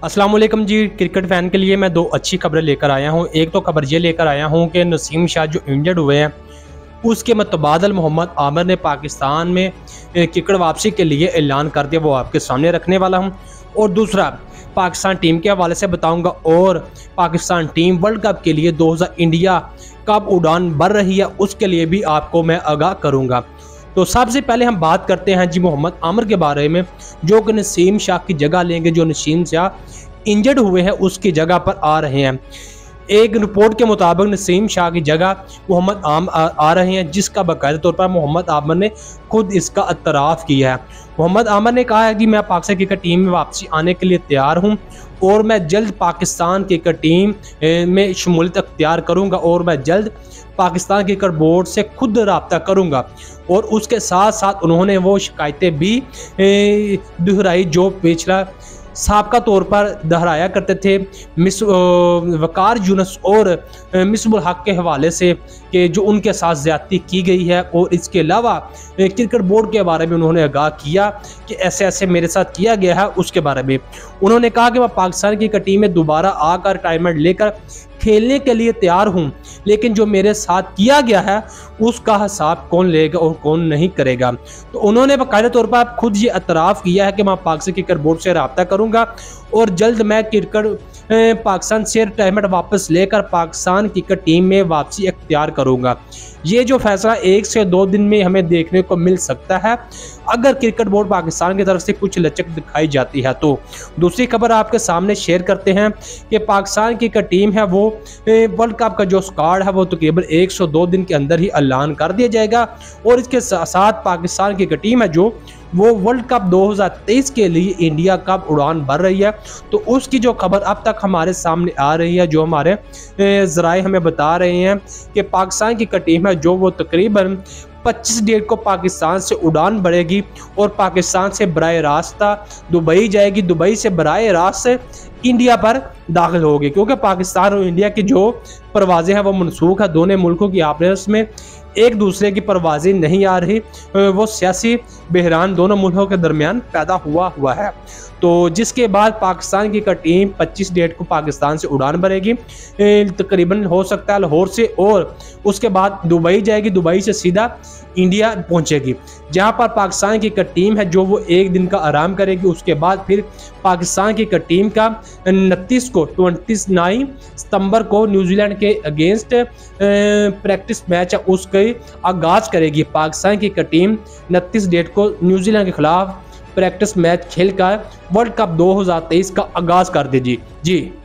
अस्सलाम वालेकुम जी। Cricket fan के लिए मैं दो अच्छी खबरें लेकर आया हूं। एक तो खबर ये लेकर आया हूं कि नसीम शाह जो इंजर्ड हुए हैं उसके मतबादल मोहम्मद आमिर ने पाकिस्तान में क्रिकेट वापसी के लिए ऐलान कर दिया, वो आपके सामने रखने वाला हूं। और दूसरा पाकिस्तान टीम के हवाले से बताऊंगा और पाकिस्तान टीम वर्ल्ड कप के लिए 2000 इंडिया कब उड़ान भर रही है उसके लिए भी आपको मैं आगाह करूँगा। तो सबसे पहले हम बात करते हैं जी मोहम्मद आमिर के बारे में, जो कि नसीम शाह की जगह लेंगे। जो नसीम शाह इंजर्ड हुए हैं उसकी जगह पर आ रहे हैं। एक रिपोर्ट के मुताबिक नसीम शाह की जगह मोहम्मद आमिर आ रहे हैं, जिसका बाकायदा तौर पर मोहम्मद आमिर ने खुद इसका इतराफ़ किया है। मोहम्मद आमिर ने कहा है कि मैं पाकिस्तान क्रिकेट टीम में वापसी आने के लिए तैयार हूं और मैं जल्द पाकिस्तान क्रिकेट टीम में शमूलियत अख्तियार करूंगा और मैं जल्द पाकिस्तान क्रिकेट बोर्ड से खुद रब्ता करूंगा। और उसके साथ साथ उन्होंने वो शिकायतें भी दोहराई जो पिछला साबका तौर पर दोहराया करते थे वकार यूनुस और मिसबुल हक के हवाले से कि जो उनके साथ ज़्यादती की गई है। और इसके अलावा क्रिकेट बोर्ड के बारे में उन्होंने आगाह किया कि ऐसे ऐसे मेरे साथ किया गया है। उसके बारे में उन्होंने कहा कि मैं पाकिस्तान की टीम में दोबारा आकर रिटायरमेंट लेकर खेलने के लिए तैयार हूं, लेकिन जो मेरे साथ किया गया है उसका हिसाब कौन लेगा और कौन नहीं करेगा। तो उन्होंने बाकायदा तौर पर खुद ये एतराफ़ किया है कि मैं पाकिस्तान क्रिकेट बोर्ड से रब्ता करूंगा और जल्द मैं क्रिकेट पाकिस्तान से रिटायरमेंट वापस लेकर पाकिस्तान क्रिकेट टीम में वापसी अख्तियार करूंगा। ये जो फैसला 1 से 2 दिन में हमें देखने को मिल सकता है अगर क्रिकेट बोर्ड पाकिस्तान की तरफ से कुछ लचक दिखाई जाती है। तो दूसरी खबर आपके सामने शेयर करते हैं कि पाकिस्तान की टीम है वो वर्ल्ड कप का जो स्क्वाड है वो तकरीबन 102 दिन के अंदर ही ऐलान कर दिया जाएगा। और इसके साथ पाकिस्तान की टीम है जो वो वर्ल्ड कप 2023 के लिए इंडिया कप उड़ान भर रही है। तो उसकी जो खबर अब तक हमारे सामने आ रही है, जो हमारे ज़राए हमें बता रहे हैं कि पाकिस्तान की टीम है जो वो तकरीबन 25 डेट को पाकिस्तान से उड़ान भरेगी और पाकिस्तान से बराह रास्ता दुबई जाएगी, दुबई से बराह रास्त इंडिया पर दाखिल होगी। क्योंकि पाकिस्तान और इंडिया की जो परवाज़ें हैं वो मनसूख है, दोनों मुल्कों की आपस में एक दूसरे की परवाज़ें नहीं आ रही, वो सियासी बहरान दोनों मुल्कों के दरमियान पैदा हुआ है। तो जिसके बाद पाकिस्तान की टीम 25 डेट को पाकिस्तान से उड़ान भरेगी, तकरीबन हो सकता है लाहौर से, और उसके बाद दुबई जाएगी, दुबई से सीधा इंडिया पहुंचेगी, जहां पर पाकिस्तान की टीम है जो वो 1 दिन का आराम करेगी। उसके बाद फिर पाकिस्तान की टीम का 29 सितंबर को न्यूजीलैंड के अगेंस्ट प्रैक्टिस मैच है उसके आगाज़ करेगी। पाकिस्तान की टीम 29 डेट को न्यूजीलैंड के खिलाफ प्रैक्टिस मैच खेलकर वर्ल्ड कप 2023 का आगाज़ कर देगी जी।